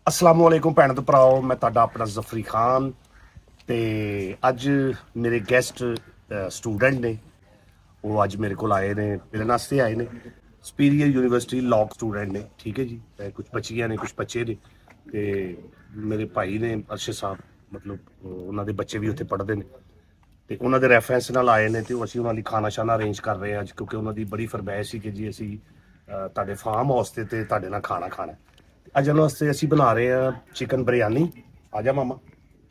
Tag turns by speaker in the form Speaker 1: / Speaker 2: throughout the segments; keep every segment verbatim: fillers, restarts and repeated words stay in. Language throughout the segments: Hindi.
Speaker 1: अस्सलाम वालेकुम भैन तो भराओ, मैं तुहाडा अपना जफरी खान ते अज मेरे गेस्ट स्टूडेंट ने वो अज मेरे को आए ने मिलने वास्ते आए ने। सुपीरियर यूनिवर्सिटी लॉ स्टूडेंट ने, ठीक है जी। कुछ बच्चियां ने कुछ बच्चे ने ते मेरे भाई ने अरशद साहब, मतलब उन्होंने बच्चे भी उत्थे पढ़ते हैं तो उन्होंने रैफरेंस नाल आए ने तो असीं उन्हां लई खाना शाना अरेंज कर रहे हैं अज, क्योंकि उन्होंने बड़ी फरमाइश सी कि जी असीं तुहाडे फार्म हाउस ते तुहाडे नाल खाना खाना। अज उन्होंने वास्ते असीं बना रहे हैं चिकन बिरयानी। आ जा मामा।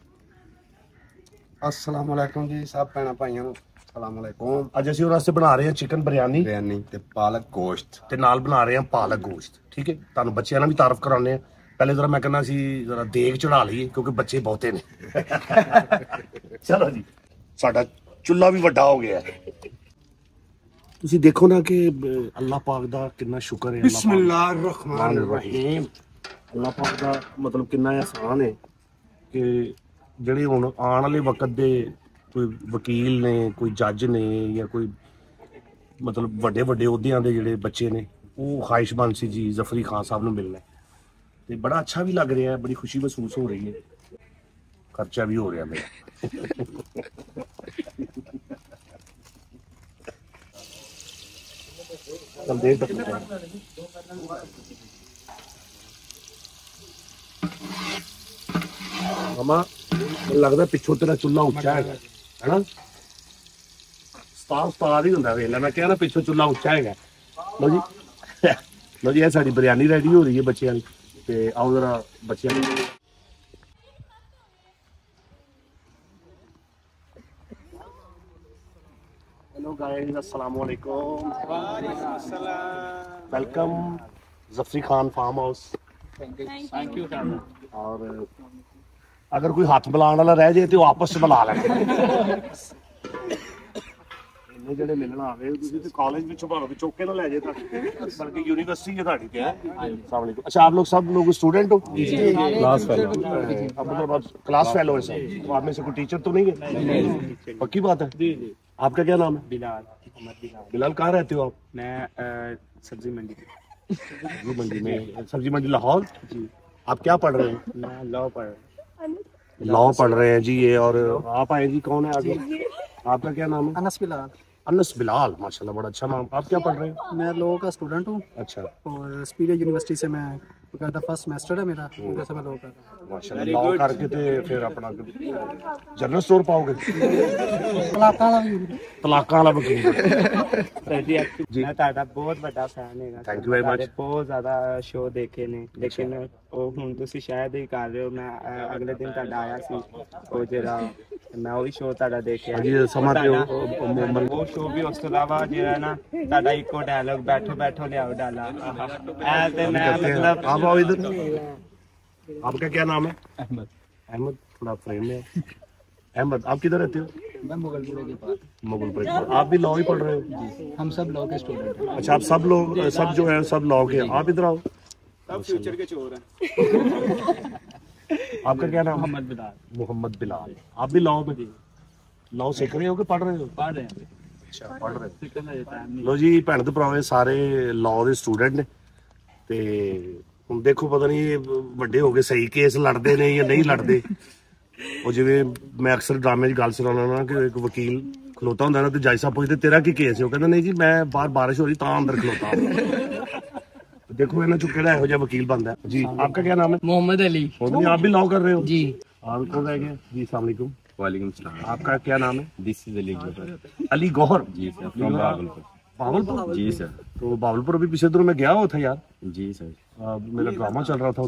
Speaker 2: अस्सलाम वालेकुम जी सब भैन भाइयों नूं अस्सलाम वालेकुम।
Speaker 1: अज असीं उन्हां वास्ते बना रहे हैं चिकन बिरयानी
Speaker 2: बिरयानी ते पालक गोश्त
Speaker 1: ते नाल बना रहे हैं पालक गोश्त, ठीक है। तुहानूं बच्चिआं नाल भी तारफ कराने हैं। पहले जरा मैं कहना सी जरा देग चढ़ा लईए क्योंकि बच्चे बहुते ने। चलो जी, साडा चुल्ला भी वड्डा हो गया है। तुसीं देखो ना कि अल्लाह पाक दा कितना शुक्र है। बिस्मिल्लाहिर्रहमानिर्रहीम। अल्लाह पाक दा मतलब कितना एहसान है कि ਜਿਹੜੇ ਹੁਣ ਆਉਣ ਵਾਲੇ ਵਕਤ ਦੇ ਕੋਈ ਵਕੀਲ ਨੇ, ਕੋਈ ਜੱਜ ਨੇ ਜਾਂ ਕੋਈ ਮਤਲਬ ਵੱਡੇ ਵੱਡੇ ਅਹੁਦਿਆਂ ਦੇ ਜਿਹੜੇ ਬੱਚੇ ਨੇ ਉਹ ਖਾਹਿਸ਼ਮੰਦ ਸੀ ਜੀ ਜ਼ਫਰੀ ਖਾਨ ਸਾਹਿਬ ਨੂੰ ਮਿਲਣਾ ਤੇ ਬੜਾ ਅੱਛਾ ਵੀ ਲੱਗ ਰਿਹਾ ਹੈ, ਬੜੀ ਖੁਸ਼ੀ ਮਹਿਸੂਸ ਹੋ ਰਹੀ ਹੈ। ਖਰਚਾ ਵੀ ਹੋ ਰਿਹਾ ਮੇਰਾ। चल देख मामा, लगता पिछों तेरा चूल्हा उच्चा है है ना? उस्ताद उस्ताद ही होंदा वेला। मैं कह रहा पिछों चूल्हा उच्चा है। लो जी, लो जी, साडी बिरयानी रेडी हो रही है बच्चों की। ते आओ जरा बच्चों हेलो गाइस, अस्सलाम वालेकुम। वालेकुम अस्सलाम। Welcome Jafri Khan farm house. Thank you. और अगर कोई हाथ मिलाने वाला रह जाए तो आपस में मिला लेंगे। इन्ने जेडे मिलना आवे तुसीं ते कॉलेज विचों भावें चौके ना ले जाए, बल्कि यूनिवर्सिटी है तुहाडी ते है। अस्सलाम वालेकुम। अच्छा, आप लोग सब लोग स्टूडेंट हो? जी जी, क्लास फेलो। मतलब आप क्लास फेलो है सब? तो आप में से कोई टीचर तो नहीं है? पक्की बात है? जी जी। आपका क्या नाम है? बिलाल। बिलाल। बिलाल, कहाँ रहते हो आप?
Speaker 3: मैं सब्जी मंडी
Speaker 1: सब्जी मंडी में। सब्जी मंडी लाहौर जी। आप क्या पढ़ रहे हैं?
Speaker 3: मैं लॉ पढ़
Speaker 1: लॉ पढ़ रहे हैं जी। ये और आप आए जी, कौन है आगे? आपका क्या नाम है?
Speaker 3: अनस बिलाल।
Speaker 1: अनस बिलाल, माशाल्लाह बड़ा अच्छा नाम। आप क्या पढ़ रहे हैं?
Speaker 3: मैं लॉ का स्टूडेंट हूँ।
Speaker 1: अच्छा।
Speaker 3: और सुपीरियर यूनिवर्सिटी से मैं करता फर्स्ट सेमेस्टर है मेरा, उधर से मैं लॉ कर रहा हूँ।
Speaker 1: माशाल्लाह, लॉ करके ते फिर अपना जनरल स्टोर पाओगे?
Speaker 3: तलाका वाला भी
Speaker 1: तलाका वाला वकील
Speaker 3: जी। मैं ताड़ा बहुत बड़ा फैन है।
Speaker 1: Thank you very much.
Speaker 3: बहुत ज़्यादा शो देखे ने, लेकिन ਉਹ ਹੁਣ ਤੁਸੀਂ ਸ਼ਾਇਦ ਹੀ ਕਰ ਰਹੇ ਹੋ। ਮੈਂ ਅਗਲੇ ਦਿਨ ਤੁਹਾਡਾ ਆਇਆ ਸੀ ਉਹ ਜਿਹੜਾ ਮੈਂ ਉਹੀ ਸ਼ੋਅ ਤੁਹਾਡਾ ਦੇਖਿਆ
Speaker 1: ਜੀ। ਸਮਝ ਰਹੇ ਹੋ
Speaker 3: ਉਹ ਸ਼ੋਅ ਵੀ। ਉਸ ਤੋਂ ਇਲਾਵਾ ਜਿਹੜਾ ਨਾ ਤੁਹਾਡਾ ਇੱਕੋ ਡਾਇਲੌਗ ਬੈਠੋ ਬੈਠੋ ਲਿਆਓ ਡਾਲਾ ਐ ਤੇ मैं मतलब
Speaker 1: आप आओ इधर। आपका क्या नाम है?
Speaker 3: अहमद।
Speaker 1: अहमद, थोड़ा फ्रेम में। अहमद, आप किधर रहते हो?
Speaker 3: मैं मुगलपुरे के पास।
Speaker 1: मुगलपुरे के पास। आप भी लॉ ही पढ़ रहे हो?
Speaker 3: हम सब लॉ के स्टूडेंट हैं।
Speaker 1: अच्छा, आप सब लोग सब जो है सब लॉ के। आप इधर आओ।
Speaker 3: सब फ्यूचर के चोर हैं।
Speaker 1: आपका क्या नाम?
Speaker 3: मोहम्मद बिलाल।
Speaker 1: मोहम्मद बिलाल। आप भी लॉ में लॉ सीख रहे हो कि पढ़ रहे हो?
Speaker 3: पढ़ रहे हैं।
Speaker 1: अच्छा, पढ़ रहे
Speaker 3: हैं।
Speaker 1: लो जी, भैन तो भरावे सारे लॉ के स्टूडेंट ने ते हुण देखो पता नहीं ਵੱਡੇ ਹੋ ਕੇ सही केस लड़ते ने या नहीं लड़ते। ਉਹ ਜਿਵੇਂ मैं अक्सर ड्रामे च गल सुनाना ना कि एक वकील खलोता ਹੁੰਦਾ ना तो जज साहब पूछते तेरा की केस है? वो कहता नहीं जी मैं बाहर बारिश हो रही तां अंदर खलोता। देखो इन्हें चुके ना हो वकील बनता है जी। आपका क्या नाम है?
Speaker 3: मोहम्मद अली।
Speaker 1: आप भी लॉ कर रहे हो
Speaker 3: जी।
Speaker 1: आप कौन रह गए जी? अस्सलाम वालेकुम।
Speaker 4: वालेकुम सलाम।
Speaker 1: आपका क्या नाम है?
Speaker 4: This is Ali Gauhar.
Speaker 1: Ali Gauhar
Speaker 4: ji sir, from Bahawalpur.
Speaker 1: Bahawalpur
Speaker 4: ji sir.
Speaker 1: तो बावलपुर अभी पिछले दिनों में गया हुआ था यार।
Speaker 4: जी सर।
Speaker 1: आ, मेरा ड्रामा चल रहा था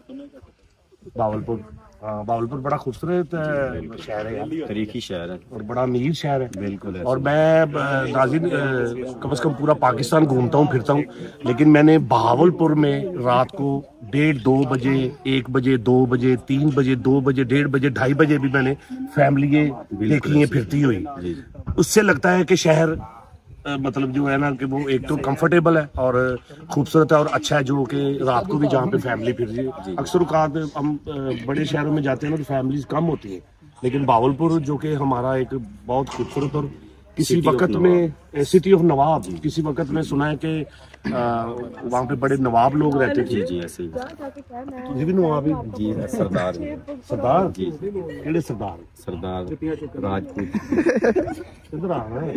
Speaker 1: उधर बावलपुर। हाँ, बावलपुर बड़ा खूबसूरत शहर है यार,
Speaker 4: तारीखी शहर है
Speaker 1: और बड़ा अमीर शहर है।
Speaker 4: बिल्कुल है।
Speaker 1: और मैं नाज़रीन कम से कम पूरा पाकिस्तान घूमता हूँ फिरता हूँ, लेकिन मैंने बहावलपुर में रात को डेढ़ दो बजे एक बजे दो बजे तीन बजे दो बजे डेढ़ बजे ढाई बजे भी मैंने फैमिली देखी है फिरती हुई। उससे लगता है कि शहर मतलब जो है ना कि वो एक तो कंफर्टेबल है और खूबसूरत है और अच्छा है, जो कि रात को भी जहाँ पे फैमिली फिर रही है। अक्सर औकात हम बड़े शहरों में जाते हैं ना तो फैमिलीज कम होती हैं, लेकिन बावलपुर जो कि हमारा एक बहुत खूबसूरत और किसी वक्त में सिटी ऑफ नवाब, किसी वक्त मैं सुना है कि वहाँ पे बड़े नवाब लोग रहते थे।
Speaker 4: जी जी ऐसे ही
Speaker 1: ये भी नवाब ही
Speaker 4: जी सरदार
Speaker 1: सरदार
Speaker 4: जी
Speaker 1: केड़े सरदार
Speaker 4: सरदार राजपूत
Speaker 1: इधर आ रहे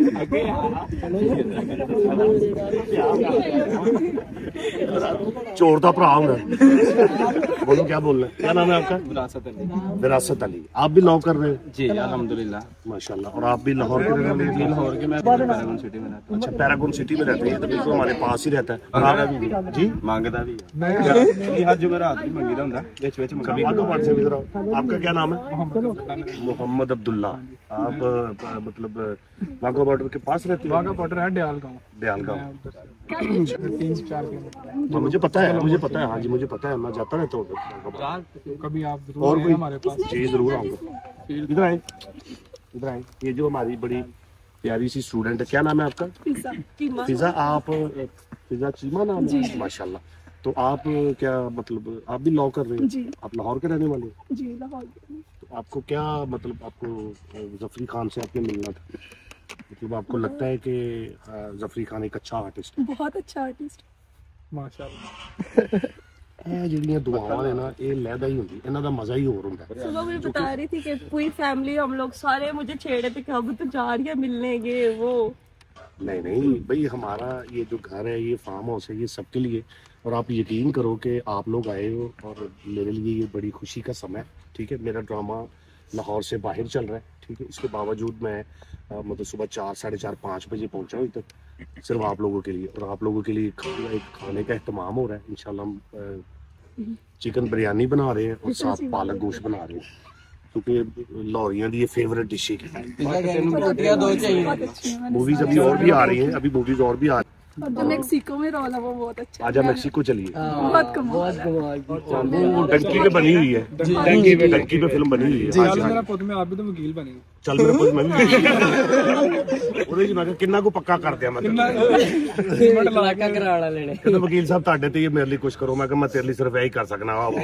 Speaker 1: चोर का भरा होगा। बोलो क्या बोल रहे हैं, क्या नाम है आपका?
Speaker 3: विरासत अली।
Speaker 1: विरासत अली। आप भी लॉ कर रहे हैं?
Speaker 3: जी अल्हम्दुलिल्लाह।
Speaker 1: माशाल्लाह। और आप भी लाहौर के रहने वाले हैं?
Speaker 3: लाहौर के मैं पैरागॉन सिटी में रहता हूँ।
Speaker 1: अच्छा, पैरागॉन सिटी में रहते हैं, तो बिल्कुल हमारे पास ही रहता है। आप जी
Speaker 4: मांगदा भी
Speaker 3: हज जुमेरात भी मंगी दा हुंदा विच विच
Speaker 1: कभी वादा पाठ से इधर आओ। आपका क्या नाम है? मोहम्मद अब्दुल्ला। आप अ, मतलब वाघा बॉर्डर के पास रहते हैं?
Speaker 2: वाघा बॉर्डर है डयाल गांव।
Speaker 1: दयाल गाँव।
Speaker 2: तीन से चार किलोमीटर।
Speaker 1: हाँ, मुझे पता है, मुझे पता है। हाँ जी मुझे पता है, मैं जाता रहता हूँ उधर।
Speaker 2: कभी आप
Speaker 1: और
Speaker 2: जरूर
Speaker 1: कोई
Speaker 2: हमारे पास।
Speaker 1: जी जरूर आऊंगा। इधर आए, इधर आए। ये जो हमारी बड़ी प्यारी सी स्टूडेंट है, क्या नाम है आपका? फिजा। आप फिजा चीमा नाम है? माशाल्लाह। तो आप क्या मतलब आप भी लॉ कर रहे हैं?
Speaker 5: जी।
Speaker 1: आप लाहौर के रहने वाले हैं?
Speaker 5: जी लाहौर के।
Speaker 1: तो आपको क्या मतलब आपको जफरी खान से आपने मिलना था, मतलब आपको लगता है कि जफरी खान एक अच्छा आर्टिस्ट है?
Speaker 5: बहुत अच्छा आर्टिस्ट।
Speaker 2: माशाल्लाह।
Speaker 1: ਇਹ ਜਿਹੜੀਆਂ ਦੁਆਵਾਂ ਨੇ ਨਾ ਇਹ ਲੈਦਾ ਹੀ ਹੁੰਦੀ, ਇਹਨਾਂ ਦਾ ਮਜ਼ਾ ਹੀ ਹੋਰ ਹੁੰਦਾ।
Speaker 5: सुबह मुझे बता रही थी कि पूरी फैमिली हम लोग सारे मुझे छेड़े थे कि अब तो जा रही है मिलने ये वो।
Speaker 1: नहीं नहीं भाई, हमारा ये जो घर है, ये फार्म हाउस है, ये सबके लिए। और आप यकीन करो कि आप लोग आए हो और मेरे लिए ये बड़ी खुशी का समय है। ठीक है, मेरा ड्रामा लाहौर से बाहर चल रहा है। ठीक है, इसके बावजूद मैं आ, मतलब सुबह चार साढ़े चार पाँच बजे पहुंचा हूँ इधर, सिर्फ आप लोगों के लिए। और आप लोगों के लिए खाना एक खाने का एहतमाम हो रहा है। इंशाल्लाह हम चिकन बिरयानी बना रहे हैं और साथ पालक गोश्त बना रहे हैं, क्योंकि लाहौरियों की ये फेवरेट डिश है। मूवीज अभी और भी आ रही हैं, अभी मूवीज और भी आ रही हैं।
Speaker 5: और जो मेक्सिको में रोल है वो बहुत अच्छा है।
Speaker 1: आजा मेक्सिको चलिए।
Speaker 5: बहुत कमाल है।
Speaker 1: वो डंकी पे बनी हुई है, डंकी पे डंकी पे फिल्म बनी हुई है। हाँ जी, हाँ
Speaker 2: मेरा
Speaker 1: जी।
Speaker 2: पुत में आप भी तो वकील बने।
Speaker 1: चल मेरे पुत मैं भी ਉਹਦੇ ਜੀ ਮੈਂ ਕਿਹਾ ਕਿੰਨਾ ਕੋ ਪੱਕਾ ਕਰ ਦਿਆਂ ਮੈਂ
Speaker 2: इलाका कराड़ा लेने।
Speaker 1: ਕਹਿੰਦਾ ਵਕੀਲ ਸਾਹਿਬ ਤੁਹਾਡੇ ਤੇ ਇਹ ਮੇਰੇ ਲਈ ਕੁਝ ਕਰੋ। ਮੈਂ ਕਿਹਾ ਮੈਂ ਤੇਰੇ ਲਈ ਸਿਰਫ ਇਹੀ ਕਰ ਸਕਣਾ ਵਾ।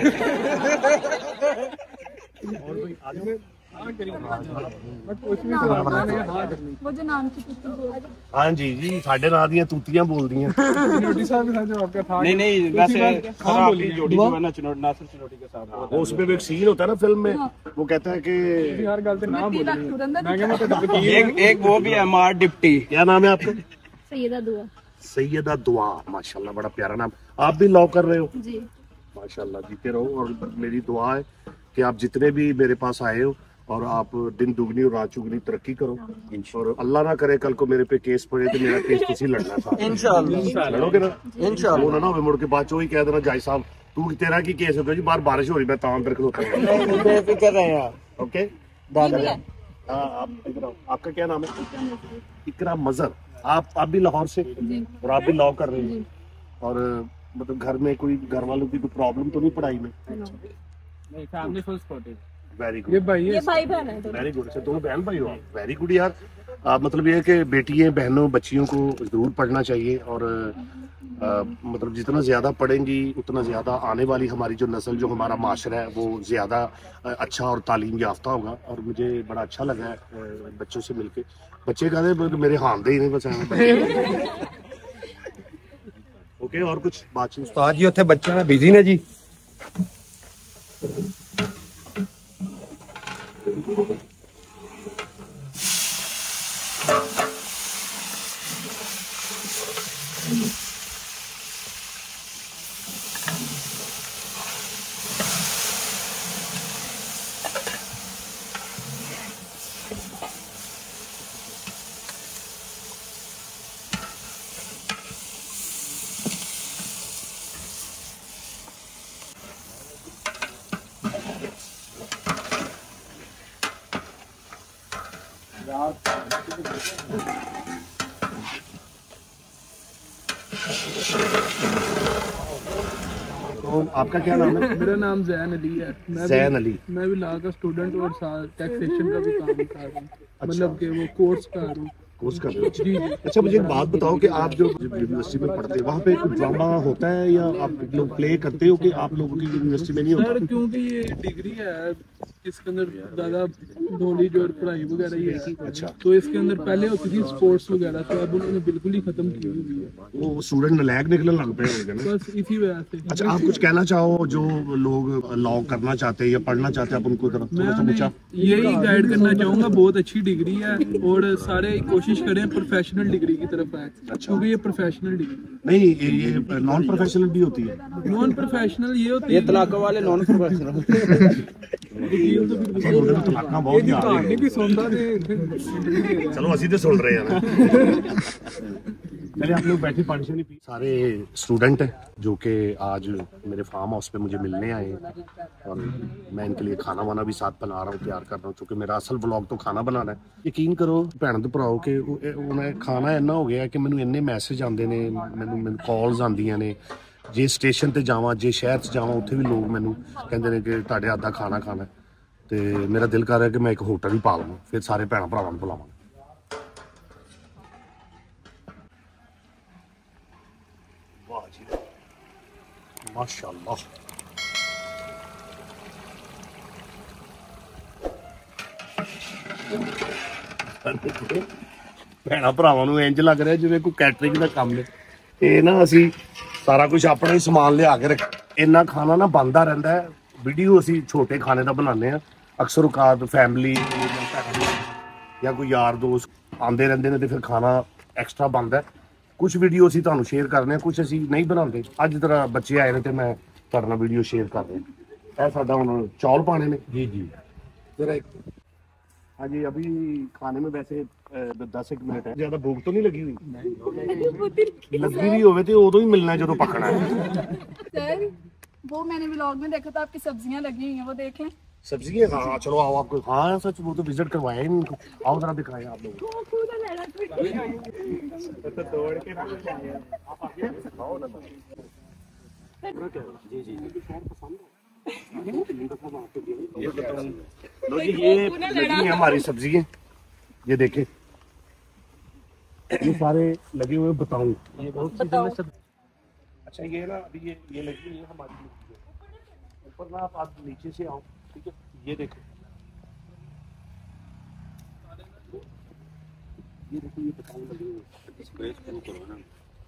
Speaker 5: वो जो नाम की कुत्ती बोल रही है।
Speaker 1: हाँ जी जी, ਸਾਡੇ ਨਾਂ ਦੀਆਂ ਤੂਤੀਆਂ ਬੋਲਦੀਆਂ।
Speaker 2: चुनौती साहब के साथ जो आपका था।
Speaker 3: नहीं नहीं वैसे सर आपकी जोड़ी जो है ना चुनौती नासिर चुनौती के साथ वो
Speaker 1: वो उसमें भी एक सीन होता है ना फिल्म में, वो कहता है कि
Speaker 2: हर गल ते ना बोली।
Speaker 5: तुरंत
Speaker 2: मैं क्या मतलब वकील।
Speaker 3: एक एक वो भी है मार डिप्टी।
Speaker 1: क्या नाम है आपका?
Speaker 5: सैयदा दुआ।
Speaker 1: सैयदा दुआ। माशाल्लाह, बड़ा प्यारा नाम। आप भी लॉ कर रहे हो?
Speaker 5: जी।
Speaker 1: माशाल्लाह, जीते रहो। और मेरी दुआ है कि आप जितने भी मेरे पास आए हो और आप दिन दुगनी और रात चुगनी तरक्की करो। और अल्लाह ना करे कल को मेरे पे केस पड़े तो मेरा केस किसी लड़ना था। इंशाल्लाह लड़ोगे ना? इंशाल्लाह। वो ना हो मुड़ के बाद चो ही कह देना जाय साहब तू तेरा की केस हो गया जी, बाहर बारिश हो रही मैं तां अंदर खलोता हूं। बेफिक्र रहे आप। ओके हाँ, आप इधर आओ। आपका क्या नाम है? इकरा मजहर। आप आप भी लाहौर से और आप भी लॉ कर रहे हैं। और मतलब घर में कोई घर वालों की कोई प्रॉब्लम तो नहीं पढ़ाई में?
Speaker 2: नहीं, फैमिली फुल सपोर्टेड।
Speaker 1: वेरी
Speaker 2: ये
Speaker 1: गुड,
Speaker 2: भाई
Speaker 5: ये
Speaker 2: है।
Speaker 5: भाई बहन है।
Speaker 1: Very good. अच्छा दोनों बहन भाई हो? वेरी गुड यार। आ, मतलब ये है कि बेटियां बहनों बच्चियों को जरूर पढ़ना चाहिए। और आ, मतलब जितना ज्यादा पढ़ेंगी उतना ज्यादा आने वाली हमारी जो नस्ल, जो हमारा माशरा है, वो ज्यादा अच्छा और तालीम याफ्ता होगा। और मुझे बड़ा अच्छा लगा है बच्चों से मिलके। बच्चे कहते मेरे हाथ दे ही नहीं बस। ओके, और कुछ बातचीत?
Speaker 6: उस्ताद जी उत्थे बच्चे में बिजी ने जी।
Speaker 1: तो आपका क्या नाम है?
Speaker 2: मेरा नाम जैन अली है। मैं
Speaker 1: जैन
Speaker 2: भी-
Speaker 1: अली।
Speaker 2: मैं भी लॉ का स्टूडेंट और साथ टैक्सेशन का भी काम कर रहा हूँ। मतलब कि वो कोर्स कर रहा हूँ।
Speaker 1: कोर्स कर रहे हो?
Speaker 2: जी जी।
Speaker 1: अच्छा मुझे एक बात बताओ कि आप जो यूनिवर्सिटी में पढ़ते हैं वहाँ पे कोई ड्रामा होता है या आप लोग प्ले करते हो कि आप लोगों की यूनिवर्सिटी में नहीं होता?
Speaker 2: सर क्योंकि ये डिग्री है इसके अंदर ज्यादा नॉलेज और पढ़ाई वगैरह ही है।
Speaker 1: अच्छा।
Speaker 2: तो इसके अंदर पहले होती थी स्पोर्ट्स वगैरह, तो अब उन्होंने बिल्कुल ही खत्म की हुई है।
Speaker 1: वो स्टूडेंट नलायक निकलने लग पे होंगे ना।
Speaker 2: बस इसी वजह से।
Speaker 1: अच्छा, आप कुछ कहना चाहो जो लोग लॉ करना चाहते हैं या पढ़ना चाहते हैं, आप उनको तरफ
Speaker 2: मैं
Speaker 1: थोड़ा सा
Speaker 2: उन्हें
Speaker 1: पूछा।
Speaker 2: यही गाइड करना चाहूँगा, बहुत अच्छी डिग्री है और सारे कोशिश करें प्रोफेशनल डिग्री की तरफ आए, क्योंकि ये प्रोफेशनल डिग्री
Speaker 1: नहीं, ये, ये नॉन प्रोफेशनल भी होती है।
Speaker 2: नॉन प्रोफेशनल ये होती
Speaker 6: ये
Speaker 2: है।
Speaker 6: तलाकों वाले नॉन प्रोफेशनल
Speaker 2: वकील तो फिर
Speaker 1: अच्छा, उन्होंने तो तलाक़ां बहुत ज्यादा
Speaker 2: कहानी भी सुनता थे।
Speaker 1: चलो ਅਸੀਂ ਤੇ ਸੁਣ ਰਹੇ ਆ ना। चलिए आप लोग बैठे, पानी से नहीं पी। सारे स्टूडेंट हैं जो कि आज मेरे फार्म हाउस पे मुझे मिलने आए हैं और मैं इनके लिए खाना वाना भी साथ बना रहा हूँ, तैयार कर रहा हूँ, क्योंकि मेरा असल ब्लॉग तो खाना बनाना है। यकीन करो भैन तो भराओ कि उन्हें खाना इन्ना हो गया कि मैनू इन्ने मैसेज आते ने, मैनू मैनू कॉल्स आंदियां ने, जे स्टेशन ते जावां, जे शहर च जावां, उत्थे भी लोग मैनू कहंदे ने कि तुहाडे हत्थ दा खाना खाना है। ते मेरा दिल कर रहा है कि मैं एक होटल ही पा लवां, फिर सारे भैन भरावां नूं बुलावां। वाह जी, माशाअल्लाह। ਭੈਣਾਂ ਭਰਾਵਾਂ ਨੂੰ ਇੰਜ ਲੱਗ ਰਿਹਾ ਜਿਵੇਂ ਕੋਈ ਕੈਟਰਿੰਗ ਦਾ ਕੰਮ ਹੈ। ਇਹ ਨਾ ਅਸੀਂ ਸਾਰਾ ਕੁਝ ਆਪਣਾ ਹੀ ਸਮਾਨ ਲਿਆ ਕੇ ਰੱਖ, ਇੰਨਾ ਖਾਣਾ ਨਾ ਬਣਦਾ ਰਹਿੰਦਾ ਹੈ। ਵੀਡੀਓ ਅਸੀਂ ਛੋਟੇ ਖਾਣੇ ਦਾ ਬਣਾਉਂਦੇ ਆ, ਅਕਸਰ ਔਕਾਤ ਫੈਮਿਲੀ ਜਾਂ ਕੋਈ ਯਾਰ ਦੋਸਤ ਆਉਂਦੇ ਰਹਿੰਦੇ ਨੇ ਤੇ ਫਿਰ ਖਾਣਾ ਐਕਸਟਰਾ ਬਣਦਾ। ਕੁਝ ਵੀਡੀਓ ਅਸੀਂ ਤੁਹਾਨੂੰ ਸ਼ੇਅਰ ਕਰਨੇ ਆ, ਕੁਝ ਅਸੀਂ ਨਹੀਂ ਬਣਾਉਂਦੇ। ਅੱਜ ਤਰ੍ਹਾਂ ਬੱਚੇ ਆਏ ਨੇ ਤੇ ਮੈਂ ਤੁਹਾਡੇ ਨਾਲ ਵੀਡੀਓ ਸ਼ੇਅਰ ਕਰ ਰਿਹਾ। ਇਹ ਸਾਡਾ ਹੁਣ ਚੌਲ ਪਾਣੇ ਨੇ। ਜੀ ਜੀ जरा एक, हाँ जी, अभी खाने में वैसे दस एक मिनट है, ज्यादा भूख तो नहीं लगी हुई? लगी भी होवे तो उदों ही मिलना है जो पकना है।
Speaker 7: सर वो मैंने व्लॉग में देखा था, आपकी सब्जियां लगी हुई हैं, वो देखें।
Speaker 1: सब्जी है? हाँ चलो आओ, आपको हाँ सच वो तो विजिट करवाया ही नहीं, आओ जरा दिखाएं आप लोग। लो जी, ये लगी है हमारी सब्जी है, ये देखें, ये सारे लगे हुए बताऊं। ये बहुत सब। अच्छा, ये ना अभी ये ये लगी हुई है हमारी ऊपर ना, आप आप नीचे से आओ, ठीक है? ये देखो, ये देखो, ये बताऊं लगी हुई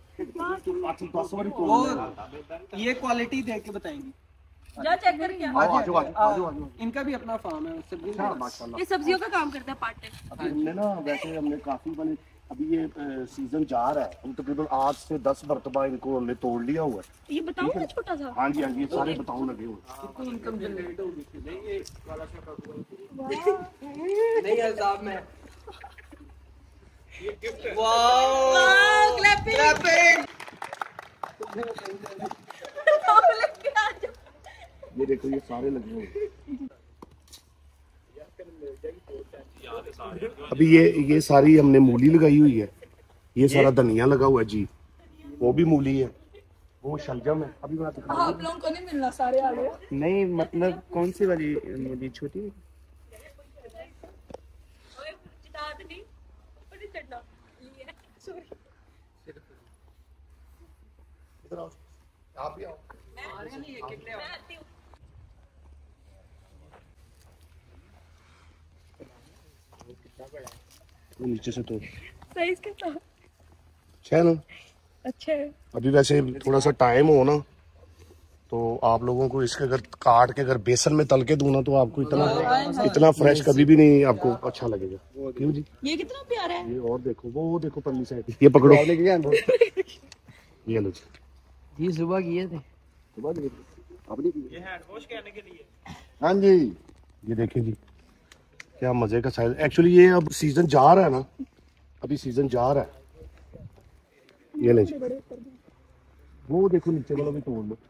Speaker 1: है।
Speaker 6: ये क्वालिटी देख के बताएंगी।
Speaker 5: जा चेक करके आओ।
Speaker 1: आओ, आजो, आजो, आजो, आजो।
Speaker 6: इनका भी अपना फार्म है सब्जी
Speaker 1: हाँ, माशाल्लाह।
Speaker 5: ये सब्जियों का काम करता है पार्ट टाइम।
Speaker 1: अभी हमने ना वैसे हमने काफी मैंने अभी ये सीजन जा रहा है, हम तकरीबन आठ से दस मरतबा इनको हमने तोड़ लिया हुआ है।
Speaker 5: ये बताओ ना छोटा सा।
Speaker 1: हाँ जी, हाँ जी, ये सारे बताऊं लगे हुए हैं।
Speaker 6: इनकम जनरेट होगी। नहीं ये वाला नहीं है साहब में। Wow clapping.
Speaker 1: ये देखो, ये सारे लगे हुए हैं। अभी ये ये सारी हमने मूली लगाई हुई है, ये सारा धनिया लगा हुआ है जी, वो भी मूली है, वो शलजम है। अभी मैं दिखा
Speaker 7: आप लोगों को नहीं मिलना, सारे आ गए।
Speaker 3: नहीं मतलब कौन सी वाली मूली? छोटी?
Speaker 1: आप भी आओ। नीचे से तो
Speaker 5: साइज कितना
Speaker 1: है ना।
Speaker 5: अच्छा है।
Speaker 1: अभी वैसे थोड़ा सा टाइम हो ना, तो आप लोगों को इसके अगर काट के अगर बेसन में तल के दूं ना, तो आपको इतना इतना फ्रेश कभी भी नहीं आपको अच्छा लगेगा। क्यों जी?
Speaker 5: ये कितना प्यारा है।
Speaker 1: ये और देखो, वो देखो परली साइड, ये पकड़ो, ये लो जी।
Speaker 6: ये सुबह किए थे।
Speaker 1: ये हैंड वॉश करने के लिए। हाँ जी, ये देखें जी, क्या मजे का साइज। एक्चुअली ये अब सीजन जा रहा है ना, अभी सीजन जा रहा है। ये ले जी, वो देखो नीचे वाला भी तोड़ लो,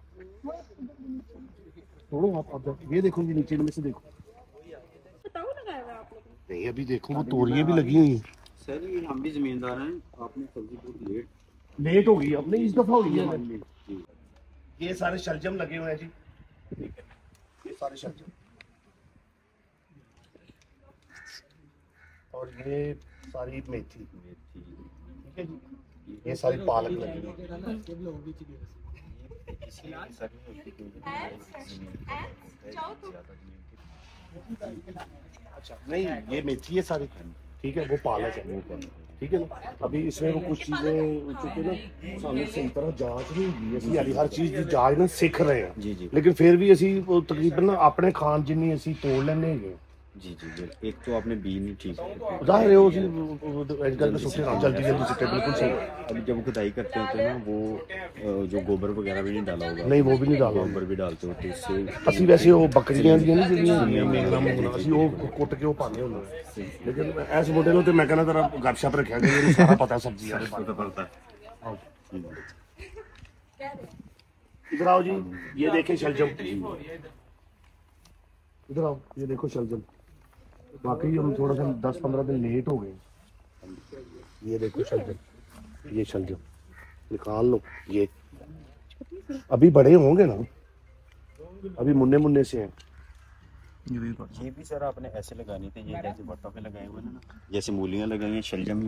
Speaker 1: तोड़ो आप, आप ये देखो जी, नीचे में से देखो।
Speaker 5: बताओ लगाया आप लोगों ने।
Speaker 1: नहीं अभी देखो, वो तोरियां भी लगी हुई हैं।
Speaker 4: सर ये हम भी जमींदार हैं, आपने सब्जी बहुत लेट
Speaker 1: लेट हो गई, अब नहीं इस दफा हो गई है। ये सारे शलजम लगे हुए हैं जी, ठीक है, ये सारे शलजम, और ये सारी मेथी, ठीक है जी, ये सारी पालक लगी हुई है। अच्छा नहीं, ये मेथी है सारी, ठीक है, वो पालक है, ठीक है ना। अभी इसमें वो कुछ चीजें चूंकि ना सामने सही तरह जांच नहीं हुई, ਅਸੀਂ ਹਾਲੀ हर चीज की जांच ना सिख रहे हैं
Speaker 4: जी जी
Speaker 1: लेकिन फिर भी ਅਸੀਂ ਉਹ ਤਕਰੀਬਨ ਨਾ ਆਪਣੇ ਖਾਨ ਜਿੰਨੀ ਅਸੀਂ ਤੋੜ ਲੈਂਦੇ ਹੈਗੇ।
Speaker 4: जी जी जी एक तो आपने बी नहीं ठीक है,
Speaker 1: ਜ਼ਾਹਿਰ ਹੈ ਉਹ ਅਸੀਂ ਅੱਜ ਕੱਲ੍ਹ ਸੁੱਟੇ ਨਾ जल्दी जल्दी सुट्टे, बिल्कुल सही।
Speaker 4: अभी जब खुदाई करते होते हैं ना वो अ, जो गोबर वगैरह भी नहीं डाला होगा,
Speaker 1: नहीं वो भी नहीं डाला
Speaker 4: गोबर भी डालते होते इससे
Speaker 1: ਅਸੀਂ ਵੈਸੇ ਉਹ ਬੱਕਰੀਆਂ ਦੀਆਂ ਨਹੀਂ ਜਿਹੜੀਆਂ ਮੇਂਗਣਾ ਮੂੰਗਣਾ ਅਸੀਂ ਉਹ ਕੁੱਟ ਕੇ ਉਹ ਪਾਉਂਦੇ ਹੁੰਦੇ ਹਾਂ। ਲੇਕਿਨ ਇਸ ਮੁੰਡੇ ਨੂੰ ਤੇ ਮੈਂ ਕਹਿੰਦਾ ਤੇਰਾ ਗੱਪਸ਼ਪ ਰੱਖਿਆ ਗਿਆ, ਇਹਨੂੰ ਸਾਰਾ ਪਤਾ ਸਬਜ਼ੀਆਂ ਦੇ
Speaker 4: पता पड़ता है।
Speaker 1: इधर आओ जी, ये देखें शलजम, इधर आओ, ये देखो शलजम। वाकई हम थोड़ा सा दस पंद्रह दिन लेट हो गए। ये देखो शलजम, ये शलजम निकाल लो, ये अभी बड़े होंगे ना, अभी मुन्ने मुन्ने से हैं।
Speaker 4: ये भी सर आपने ऐसे लगानी थी, ये जैसे बट्टों पे लगाए हुए ना, जैसे मूलियां लगाई हैं, शलजम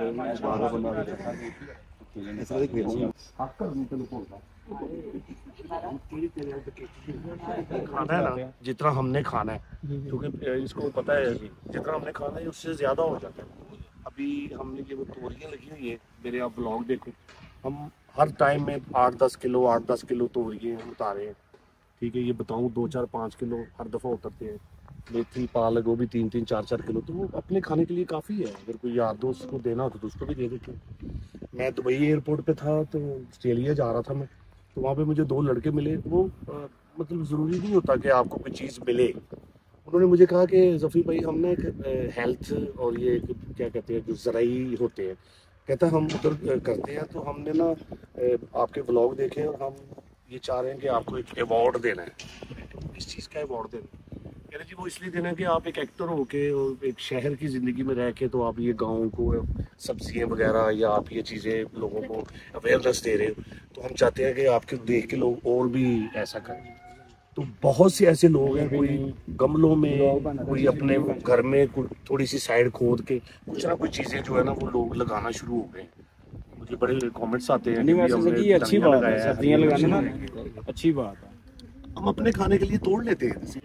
Speaker 1: खाना है ना जितना हमने खाना है, क्योंकि इसको पता है जितना हमने खाना है उससे ज्यादा हो जाता है। अभी हमने ये वो तोरियां लगी हुई है, मेरे आप ब्लॉग देखो, हम हर टाइम में आठ दस किलो आठ दस किलो तोरिए हम उतारे हैं, ठीक है। ये बताऊं दो चार पाँच किलो हर दफ़ा उतरते हैं। मेथी पालक वो भी तीन तीन चार चार किलो, तो वो अपने खाने के लिए काफ़ी है। अगर कोई यार दोस्त को देना हो तो उसको भी दे देते हैं। मैं दुबई एयरपोर्ट पे था तो ऑस्ट्रेलिया जा रहा था मैं, तो वहाँ पे मुझे दो लड़के मिले। वो आ, मतलब ज़रूरी नहीं होता कि आपको कोई चीज़ मिले। उन्होंने मुझे कहा कि जफ़ी भाई हम ना एक हेल्थ और ये एक क्या कहते हैं जो ज़राई होते हैं, कहता हम उधर करते हैं, तो हमने ना आपके व्लॉग देखे और हम ये चाह रहे हैं कि आपको एक अवार्ड देना है। इस चीज़ का अवार्ड देना है कह रहे जी, वो इसलिए देना है कि आप एक एक्टर हो के और एक शहर की ज़िंदगी में रह के तो आप ये गाँव को सब्जियाँ वगैरह या आप ये चीज़ें लोगों को अवेयरनेस दे रहे हो, तो हम चाहते हैं कि आपके देख के लोग और भी ऐसा करें। तो बहुत से ऐसे लोग हैं, कोई गमलों में, कोई अपने घर में कोई थोड़ी सी साइड खोद के कुछ ना कुछ चीज़ें जो है ना वो लोग लगाना शुरू हो गए। मुझे बड़े कमेंट्स आते हैं कि हमने
Speaker 3: अच्छी बात है, सब्जियां लगाना ना अच्छी बात है,
Speaker 1: हम अपने खाने के लिए तोड़ लेते हैं।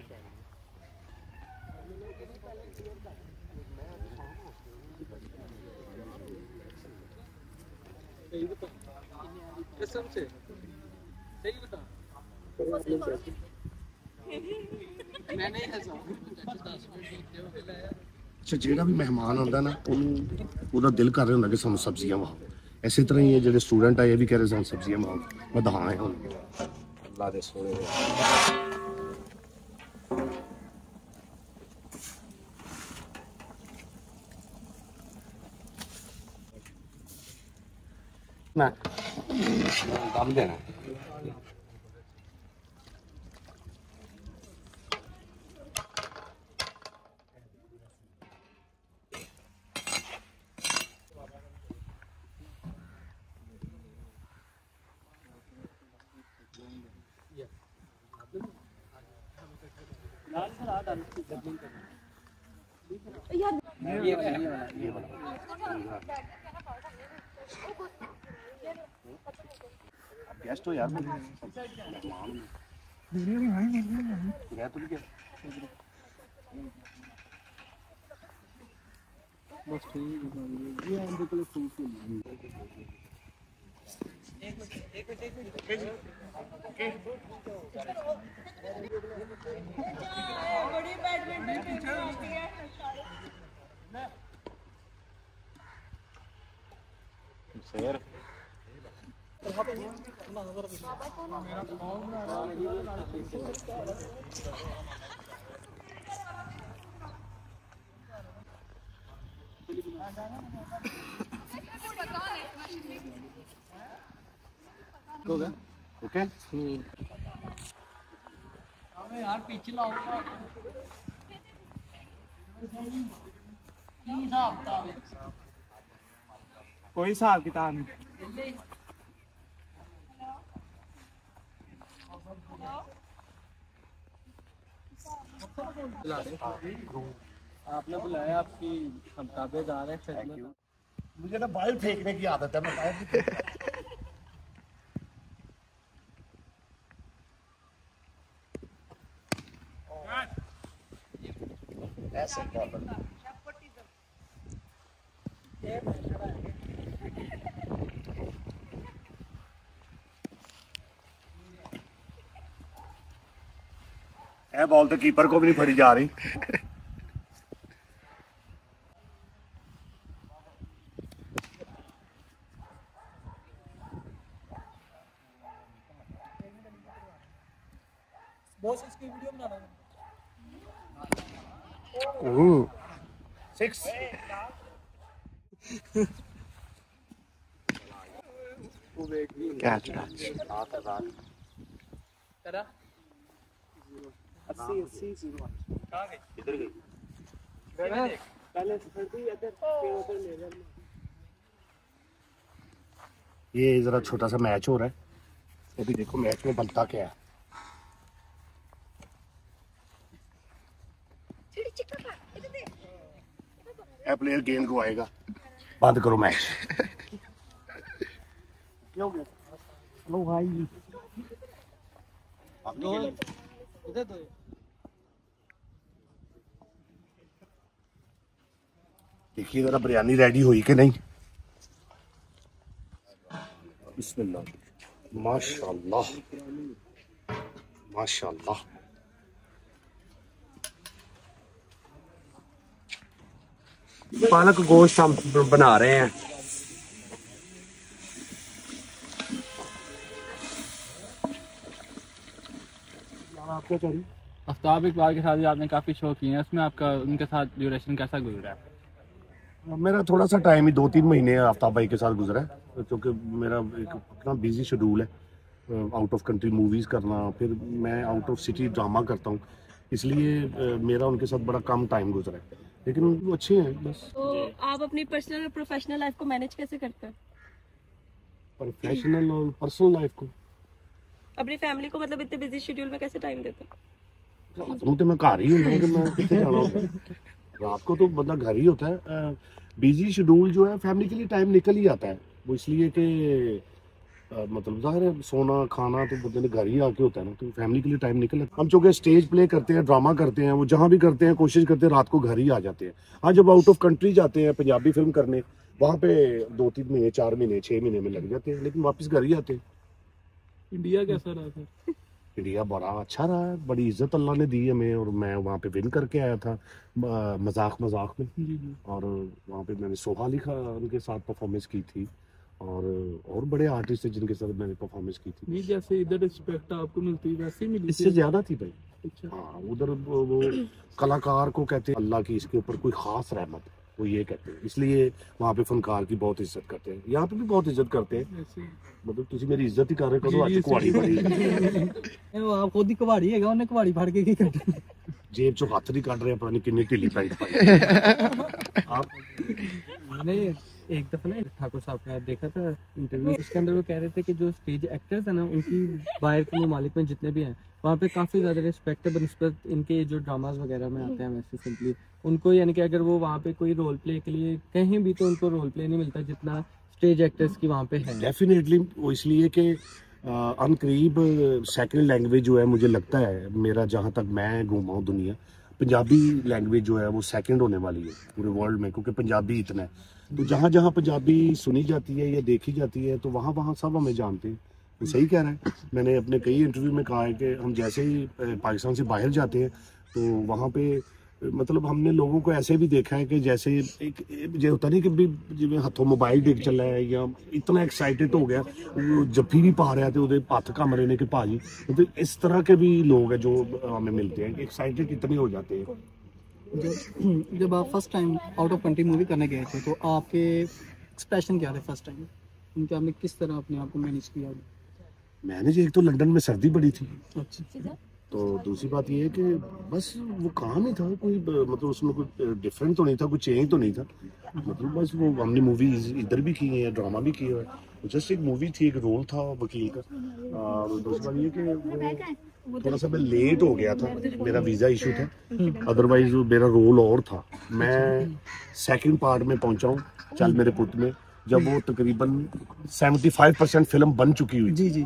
Speaker 2: कसम से सही बता, मैं नहीं हंसा।
Speaker 1: अच्छा, ਜਿਹੜਾ ਵੀ ਮਹਿਮਾਨ ਆਉਂਦਾ ਨਾ ਉਹਨੂੰ ਉਹਦਾ ਦਿਲ ਕਰ ਰਿਹਾ ਹੁੰਦਾ ਕਿ ਸਾਨੂੰ ਸਬਜ਼ੀਆਂ ਵਾਓ। ਇਸੇ ਤਰ੍ਹਾਂ ਹੀ ਇਹ ਜਿਹੜੇ ਸਟੂਡੈਂਟ ਆ ਇਹ ਵੀ ਕਹਿ ਰਹੇ ਸਾਨੂੰ ਸਬਜ਼ੀਆਂ ਵਾਓ। ਮੈਂ ਦਹਾਂ ਹੈ ਹੁਣ ਅੱਲਾ ਦੇ ਸੋਹਣੇ ਨਾ ਦਮ ਦੇਣਾ। गेस्ट हो यार, गया तो क्या
Speaker 2: बस ठीक है, ये हम बिल्कुल फ्रूट
Speaker 5: बड़ी बैडमिंटन होती है।
Speaker 4: सर
Speaker 1: ओके
Speaker 6: यार पीछे लाओ
Speaker 3: कोई हिसाब किताब नहीं।
Speaker 6: आपने बुलाया, आपकी हम ताबेदार हैं खिदमत।
Speaker 1: मुझे ना बाल फेंकने की आदत है, मैं बाहर ऐसे बहुत बढ़िया। ए बॉल तो कीपर को भी नहीं फड़ी जा रही।
Speaker 2: बॉस इसकी वीडियो बना
Speaker 1: सिक्स। कैच
Speaker 2: तेरा
Speaker 3: अस्सी अस्सी
Speaker 4: इधर गई
Speaker 3: पहले सर्दी इधर फिर उधर ले ले।
Speaker 1: ये जरा छोटा सा मैच हो रहा है, अभी देखो मैच में बनता क्या है। ए प्लेयर गेंद को आएगा, बंद करो मैच। क्या हो गया?
Speaker 3: लो भाई
Speaker 2: इधर दो।
Speaker 1: देखिए जरा बिरयानी रेडी हुई कि नहीं। बिस्मिल्लाह। माशाल्लाह माशाल्लाह।
Speaker 8: पालक गोश्त हम बना रहे हैं।
Speaker 3: आपको चाहिए
Speaker 6: आफ्ताब इकबाल के साथ भी आपने काफी शो किए हैं, उसमें आपका उनके साथ ड्यूरेशन कैसा गुजरा है?
Speaker 1: मेरा थोड़ा सा टाइम ही दो तीन महीने आफ्ताब भाई के साथ गुजरा है, क्योंकि मेरा एक अपना बिजी शेड्यूल है, आउट ऑफ कंट्री मूवीज़ करना, फिर मैं आउट ऑफ सिटी ड्रामा करता हूँ, इसलिए मेरा उनके साथ बड़ा कम टाइम गुजरा है, लेकिन वो अच्छे हैं बस।
Speaker 5: तो आप अपनी पर्सनल और प्रोफेशनल लाइफ को मैनेज कैसे करते हैं?
Speaker 1: प्रोफेशनल और पर्सनल लाइफ को
Speaker 5: अपनी फैमिली को मतलब इतने बिजी शेड्यूल में कैसे टाइम देते हैं?
Speaker 1: रात को तो मैं घर ही हूँ कि मैं कितने जाना होता है, रात को तो बंदा घर ही होता है। बिजी शेड्यूल जो है फैमिली के लिए टाइम निकल ही आता है, वो इसलिए कि मतलब जाहिर है सोना खाना तो बंदे ने घर ही आके होता है ना, तो फैमिली के लिए टाइम निकल आता है। हम चूँकि स्टेज प्ले करते हैं, ड्रामा करते हैं, वो जहाँ भी करते हैं कोशिश करते हैं रात को घर ही आ जाते हैं। हाँ जब आउट ऑफ कंट्री जाते हैं पंजाबी फिल्म करने, वहाँ पे दो तीन महीने चार महीने छः महीने में लग जाते हैं, लेकिन वापस घर ही आते हैं।
Speaker 2: इंडिया कैसा रहा था?
Speaker 1: इंडिया बड़ा अच्छा रहा है, बड़ी इज्जत अल्लाह ने दी हमें, और मैं वहाँ पे विन करके आया था मजाक मजाक में,
Speaker 2: जी जी।
Speaker 1: और वहाँ पे मैंने सोहा लिखा उनके साथ परफॉर्मेंस की थी, और और बड़े आर्टिस्ट थे जिनके साथ मैंने परफॉर्मेंस की थी।
Speaker 2: नहीं जैसे इधर रिस्पेक्ट आपको मिलती है वैसे ही मिली
Speaker 1: इससे ज्यादा थी भाई।
Speaker 2: अच्छा।
Speaker 1: हाँ उधर वो, वो कलाकार को कहते हैं अल्लाह की इसके ऊपर कोई खास रहमत है, वो ये कहते हैं, इसलिए वहाँ पे फनकार की बहुत इज्जत करते हैं। यहाँ पे भी बहुत इज्जत करते हैं,
Speaker 2: ऐसे
Speaker 1: मतलब तुझे मेरी इज्जत ही कर रहे करो आज कुआड़ी बड़ी
Speaker 6: वो आप खुद ही कबाड़ी है, उन्हें कबाड़ी फाड़ के की करते
Speaker 1: जेब चो हाथ नहीं काट रहे, पता नहीं कितनी ढीली पैंट पाई। आप
Speaker 6: नहीं एक दफा ना ठाकुर साहब का देखा था इंटरव्यू, उसके अंदर वो कह रहे थे कि जो स्टेज एक्टर्स है ना उनकी बाहर के ममालिक में जितने भी हैं वहाँ पे काफ़ी ज़्यादा रिस्पेक्ट है बनस्पत इनके जो ड्रामाज वगैरह में आते हैं वैसे सिंपली उनको, यानी कि अगर वो वहाँ पे कोई रोल प्ले के लिए कहीं भी तो उनको रोल प्ले नहीं मिलता जितना स्टेज एक्टर्स की वहाँ पे है।
Speaker 1: डेफिनेटली वो इसलिए कि अनकरीब सेकंड लैंग्वेज जो है, मुझे लगता है मेरा जहाँ तक मैं घूमा हूँ दुनिया, पंजाबी लैंग्वेज जो है वो सेकंड होने वाली है पूरे वर्ल्ड में, क्योंकि पंजाबी इतना है। तो जहाँ जहाँ पंजाबी सुनी जाती है या देखी जाती है तो वहाँ वहाँ सब हमें जानते हैं। तो सही कह रहा है, मैंने अपने कई इंटरव्यू में कहा है कि हम जैसे ही पाकिस्तान से बाहर जाते हैं तो वहाँ पे मतलब हमने लोगों को ऐसे भी देखा है कि जैसे एक जो होता नहीं कि भी जिवें हथों मोबाइल देख चला है या इतना एक्साइटेड हो गया वो जफ्फी भी पा रहा है तो उहदे हथ कम रहे ने कि भाजी, तो इस तरह के भी लोग हैं जो हमें मिलते हैं, एक्साइटेड इतने हो जाते हैं।
Speaker 6: जब जब आप first time out of country movie करने गए थे तो आपके एक्सप्रेशन क्या थे फर्स्ट टाइम, उनके आपने किस तरह अपने आप को मैनेज किया?
Speaker 1: मैंने एक तो लंदन में सर्दी बड़ी थी,
Speaker 6: अच्छा।
Speaker 1: तो दूसरी बात ये है कि बस वो काम ही था, कोई मतलब उसमें कोई डिफरेंट तो नहीं था, कोई चेंज तो नहीं था, मतलब बस वो हमने मूवीज इधर भी की है, ड्रामा भी किया है, जस्ट एक मूवी थी, एक रोल था वकील का। और दूसरी बात ये कि वो थोड़ा सा मैं लेट हो गया था, मेरा वीज़ा इशू था, अदरवाइज मेरा रोल और था। मैं सेकंड पार्ट में पहुंचा हूँ चल मेरे पुत में, जब वो तकरीबन पचहत्तर परसेंट फिल्म बन चुकी हुई,
Speaker 6: जी जी जी,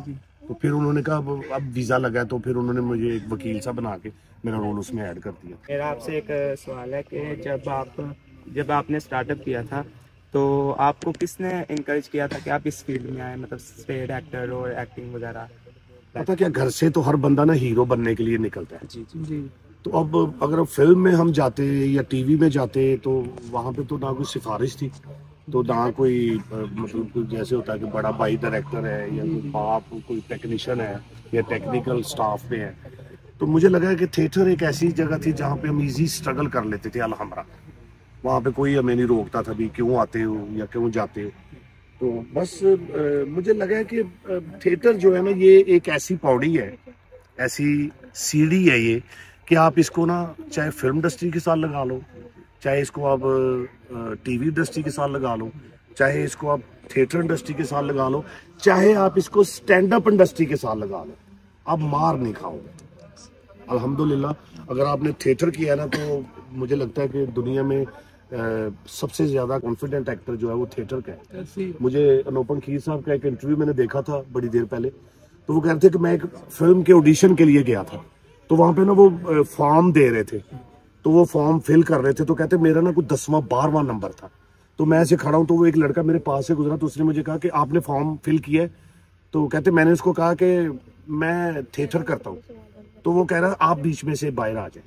Speaker 1: तो फिर उन्होंने कहा अब अब वीज़ा लगा है, तो फिर उन्होंने मुझे एक वकील सा बना के मेरा रोल उसमें ऐड कर दिया।
Speaker 3: मेरा आपसे एक सवाल है कि जब आप जब आपने स्टार्टअप किया था तो आपको किसने इनकरेज किया था कि आप इस फील्ड में आए, मतलब स्टेज एक्टर और एक्टिंग वगैरह?
Speaker 1: पता क्या, घर से तो हर बंदा ना हीरो बनने के लिए निकलता है।
Speaker 3: जी
Speaker 2: जी
Speaker 1: तो अब अगर फिल्म में हम जाते या टीवी में जाते तो वहाँ पे तो ना कोई सिफारिश थी, तो ना कोई अ, मतलब कोई जैसे होता है कि बड़ा भाई डायरेक्टर है या कोई बाप कोई टेक्नीशियन है या टेक्निकल स्टाफ में है। तो मुझे लगा कि थिएटर एक ऐसी जगह थी जहाँ पे हम इजी स्ट्रगल कर लेते थे अलहमरा। वहाँ पे कोई हमें नहीं रोकता था भी क्यों आते हो या क्यों जाते हो। तो बस अ, मुझे लगा कि अ, थिएटर जो है ना ये एक ऐसी पौड़ी है, ऐसी सीढ़ी है ये, कि आप इसको ना चाहे फिल्म इंडस्ट्री के साथ लगा लो, चाहे इसको आप टीवी इंडस्ट्री के साथ लगा लो, चाहे इसको आप थिएटर इंडस्ट्री के साथ लगा लो, चाहे आप इसको स्टैंड अप इंडस्ट्री के साथ लगा लो, आप मार नहीं खाओगे। अल्हम्दुलिल्लाह अगर आपने थिएटर किया है ना तो मुझे लगता है कि दुनिया में अ, सबसे ज्यादा कॉन्फिडेंट एक्टर जो है वो थिएटर का है।
Speaker 2: ऐसी
Speaker 1: मुझे अनुपम खीर साहब का एक इंटरव्यू मैंने देखा था बड़ी देर पहले, तो वो कह रहे थे कि मैं एक फिल्म के ऑडिशन के लिए गया था, तो वहां पे ना वो फॉर्म दे रहे थे, तो वो फॉर्म फिल कर रहे थे, तो कहते मेरा ना कुछ दसवां बारहवां नंबर था, तो मैं ऐसे खड़ा हूँ, तो वो एक लड़का मेरे पास से गुजरा, तो उसने मुझे कहा कि आपने फॉर्म फिल किया है? तो कहते मैंने उसको कहा कि मैं थिएटर करता हूँ। तो वो कह रहा है आप बीच में से बाहर आ जाए,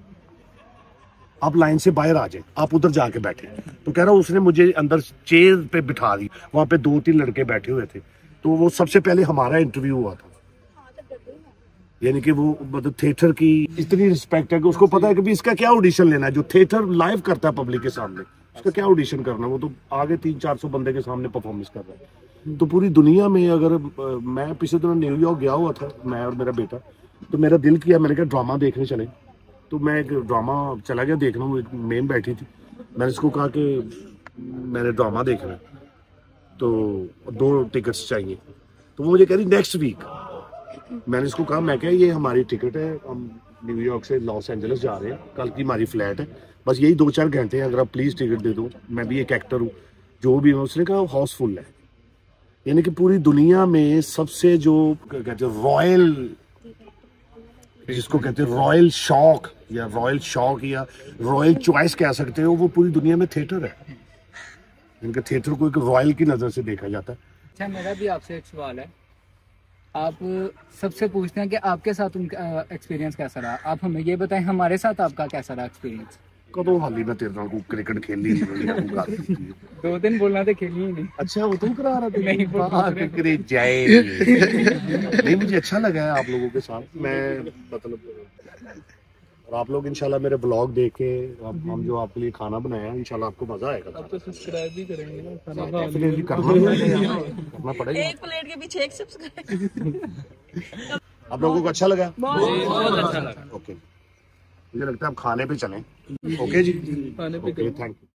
Speaker 1: आप लाइन से बाहर आ जाए, आप उधर जाके बैठे। तो कह रहा उसने मुझे अंदर चेयर पे बिठा दी, वहां पे दो तीन लड़के बैठे हुए थे, तो वो सबसे पहले हमारा इंटरव्यू हुआ था। यानी कि वो मतलब थिएटर की इतनी रिस्पेक्ट है कि उसको पता है कि भी इसका क्या ऑडिशन लेना है। जो थिएटर लाइव करता है पब्लिक के सामने, उसका क्या ऑडिशन करना है, वो तो आगे तीन चार सौ बंदे के सामने परफॉर्मेंस कर रहा है। तो पूरी दुनिया में अगर मैं पिछले दिनों न्यूयॉर्क गया हुआ था, मैं और मेरा बेटा, तो मेरा दिल किया, मैंने कहा ड्रामा देखने चले, तो मैं एक ड्रामा चला गया देखना, वो एक मेम बैठी थी, मैंने उसको कहा कि मैंने ड्रामा देखना है, तो दो टिकट्स चाहिए। तो वो मुझे कह रही नेक्स्ट वीक। मैंने इसको कहा, मैं क्या ये हमारी टिकट है, हम न्यूयॉर्क से लॉस एंजलिस जा रहे हैं, कल की हमारी फ्लाइट है, बस यही दो चार घंटे हैं, अगर आप प्लीज़ टिकट दे दो, मैं भी एक एक्टर हूँ, जो भी है। उसने कहा हाउसफुल है। यानी कि पूरी दुनिया में सबसे जो कहते हैं रॉयल, जिसको कहते हैं रॉयल शौक या रॉयल शौक या रॉयल चॉइस कह सकते हो, वो पूरी दुनिया में थिएटर है। इनका थिएटर को एक रॉयल की नज़र से देखा जाता है।
Speaker 6: अच्छा, मेरा भी आपसे एक सवाल है। आप सबसे पूछते हैं कि आपके साथ उनका एक्सपीरियंस कैसा रहा, आप हमें ये बताएं हमारे साथ आपका कैसा रहा एक्सपीरियंस?
Speaker 1: कदों हाली मैं तेरे नाल क्रिकेट खेली
Speaker 6: दो दिन बोलना तो खेली ही नहीं।
Speaker 1: अच्छा वो तुम करा रहा था?
Speaker 6: नहीं,
Speaker 1: नहीं जाए नहीं, मुझे अच्छा लगा है आप लोगों के साथ। मैं मतलब और आप लोग इंशाल्लाह मेरे ब्लॉग देख के, अब हम जो आपके लिए खाना बनाया इंशाल्लाह आपको मजा आएगा।
Speaker 2: अब तो सब्सक्राइब भी करेंगे ना, खाना खा
Speaker 1: डेफिनेटली करना करना पड़ेगा।
Speaker 5: एक प्लेट के पीछे एक सब्सक्राइब।
Speaker 1: आप लोगों को अच्छा लगा?
Speaker 2: बहुत अच्छा लगा।
Speaker 1: ओके, मुझे लगता है आप खाने पे चलें। ओके जी,
Speaker 2: खाने पे
Speaker 1: ओके, थैंक यू।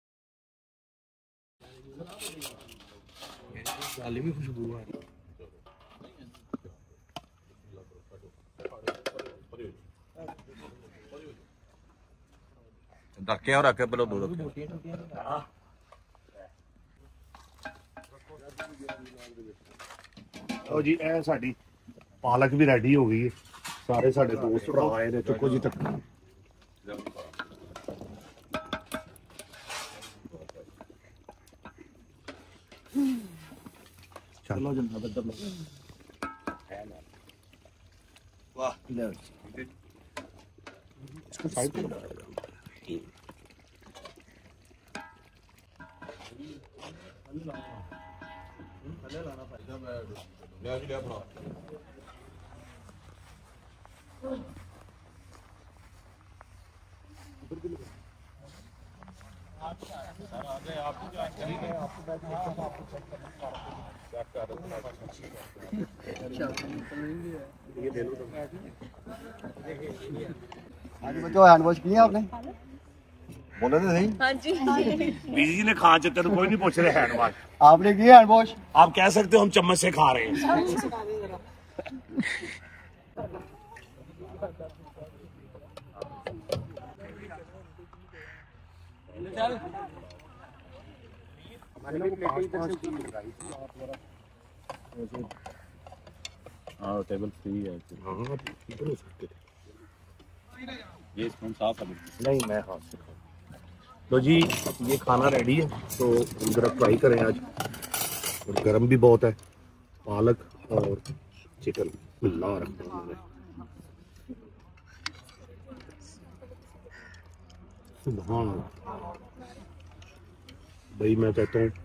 Speaker 4: रखे और रखे पहले दो रखे।
Speaker 1: ओ जी, ए साडी पालक भी रेडी हो गई है, सारे साडे दोस्त भरा आए ने, चुको जी तक। चलो जनाब, वाह, इसको साइड पे लगा।
Speaker 8: बच्चों हैंड वॉश किया आपने?
Speaker 4: बोले तो सही।
Speaker 5: हाँ जी
Speaker 1: बीजी जी ने खा चुके तो कोई नहीं पूछ रहे हैंड वॉश।
Speaker 8: आपने किया हैंड वॉश?
Speaker 1: आप कह सकते हो हम चम्मच से खा रहे हैं।
Speaker 4: हाँ टेबल फ्री है।
Speaker 1: हाँ टेबल हो सकते थे।
Speaker 4: ये स्पून साफ है।
Speaker 1: नहीं मैं हाथ से खाऊं। लो जी ये खाना रेडी है तो हम जरा ट्राई करें आज। और गर्म भी बहुत है पालक और चिकन। अल्लाह रहमान सुभान अल्लाह। भाई मैं कहता हूँ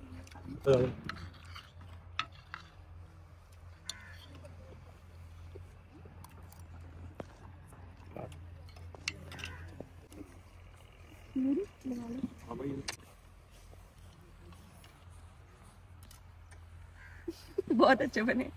Speaker 5: बहुत अच्छे बने।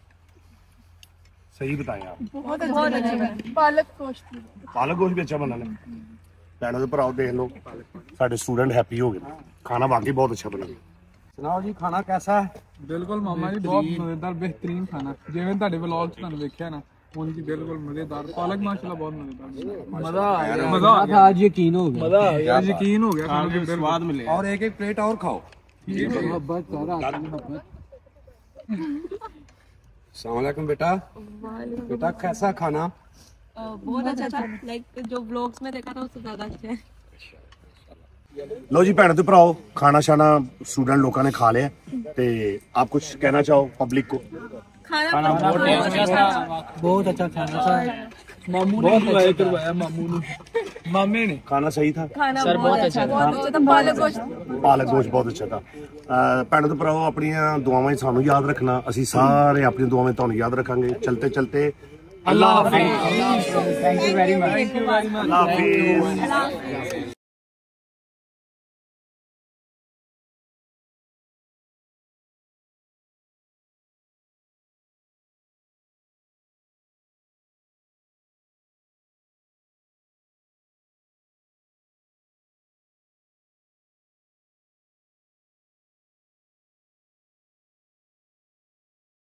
Speaker 1: सही बताएं आप।
Speaker 7: बहुत बहुत अच्छे बने। पालक गोश्त
Speaker 1: पालक गोश्त भी अच्छा बना है। भैनों दे भराओ देख लो साडे स्टूडेंट हैप्पी हो गए। खाना वाकई बहुत अच्छा बना।
Speaker 8: सुनाओ जी खाना कैसा है?
Speaker 2: ਬਿਲਕੁਲ ਮਾਮਾ ਜੀ ਬਹੁਤ ਮਜ਼ੇਦਾਰ ਬਿਹਤਰੀਨ ਖਾਣਾ ਜਿਵੇਂ ਤੁਹਾਡੇ ਵਲੌਗ 'ਚ ਤੁਹਾਨੂੰ ਵੇਖਿਆ ਨਾ उन जी बिल्कुल मजेदार। पालक माशाल्लाह बहुत मजेदार। मजा आ गया मजा आ गया आज यकीन हो गया मजा आ गया यकीन हो गया खाने के स्वाद मिले।
Speaker 8: और एक एक प्लेट और खाओ। मोहब्बत अस्सलाम वालेकुम बेटा। बेटा कैसा खाना?
Speaker 5: बहुत अच्छा था। लाइक जो व्लॉग्स में देखा था उससे ज्यादा अच्छा है।
Speaker 1: लो जी भैनों ते भराओ खाना शाना स्टूडेंट लोगों ने खा लिया ते आप कुछ कहना चाहो पब्लिक को?
Speaker 5: खाना बहुत अच्छा था।
Speaker 6: बहुत अच्छा खाना था।
Speaker 2: मामू ने खिलाया करवाया मामू ने मामे ने।
Speaker 1: खाना सही था?
Speaker 5: खाना बहुत अच्छा था। बहुत अच्छा था। पालक गोश्त
Speaker 1: पालक गोश्त बहुत अच्छा था। भैनों ते भराओ अपनी दुआवां सानू याद रखना। असी सारे अपनी दुआवां तुहानू याद रखांगे। चलते चलते अल्लाह हाफिज़।
Speaker 6: Thank you very much.
Speaker 1: अल्लाह हाफिज़।